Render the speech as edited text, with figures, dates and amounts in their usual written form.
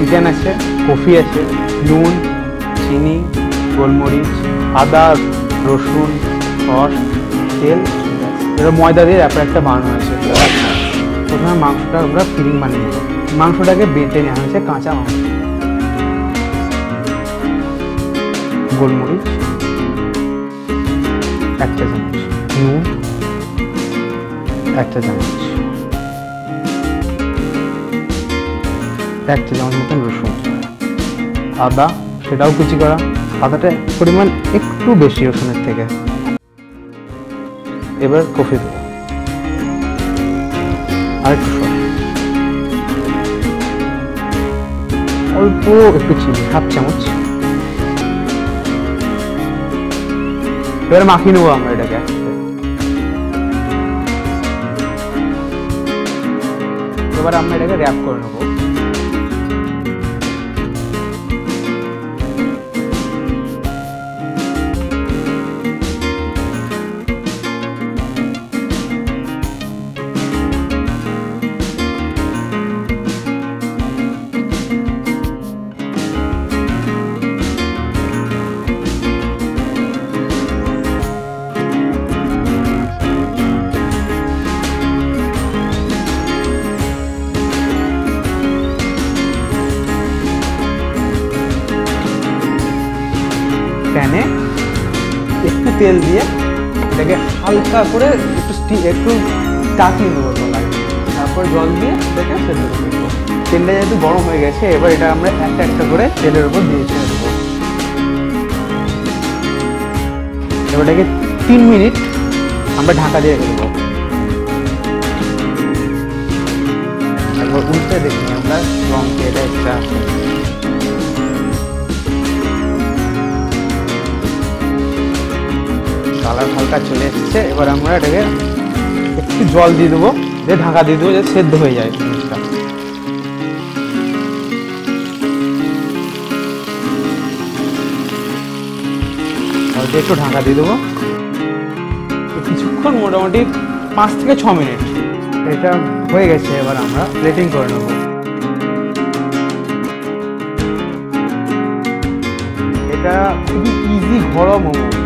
Chicken আছে, coffee আছে, নুন, চিনি, গোলমরিচ, আদা, রসুন, সস, তেল, এটা ময়দা দিয়ে তারপর একটা বানানো হয়েছে। প্রথমে মাংসটা আমরা ফিলিং বানিয়ে নেব। মাংসটাকে বেটে নেওয়া হয়েছে, কাঁচা মাংস। গোলমরিচ 1 চা চামচ, নুন 1 চা চামচ, 1 চা চামচ মতন রসুন, আদা সেটাও কুচি করা, আদাটা পরিমাণ একটু বেশি রসুনের থেকে। এবার কফি দেবো, আর একটু সস, অল্প একটু চিনি 1/2 চামচ। এবার মাখিয়ে নেবো আমরা এটাকে। এবার আমরা এটাকে র্যাপ করে নেবো। প্যানে একটু তেল দিয়ে এটাকে হালকা করে একটু চাকিয়ে নেবো গলায়, তারপর জল দিয়ে এটাকে সেদ্ধ করে দেবো। তেলটা যেহেতু গরম হয়ে গেছে, এবার এটা আমরা একটা একটা করে তেলের উপর দিয়ে ছেড়ে দেবো। এবার এটাকে 3 মিনিট আমরা ঢাকা দিয়ে রেখে দেবো। একবার উল্টে দেখি আমরা লঙ্কা এটা একটা কালার হালকা চলে এসছে। এবার আমরা এটাকে একটু জল দিয়ে দেবো, দিয়ে ঢাকা দিয়ে দেবো, যাতে সেদ্ধ হয়ে যায় জিনিসটা। একটু ঢাকা দিয়ে দেবো কিছুক্ষণ, মোটামুটি 5 থেকে 6 মিনিট। এটা হয়ে গেছে, এবার আমরা প্লেটিং করে নেব। এটা খুবই ইজি ঘরোয়া মোমো।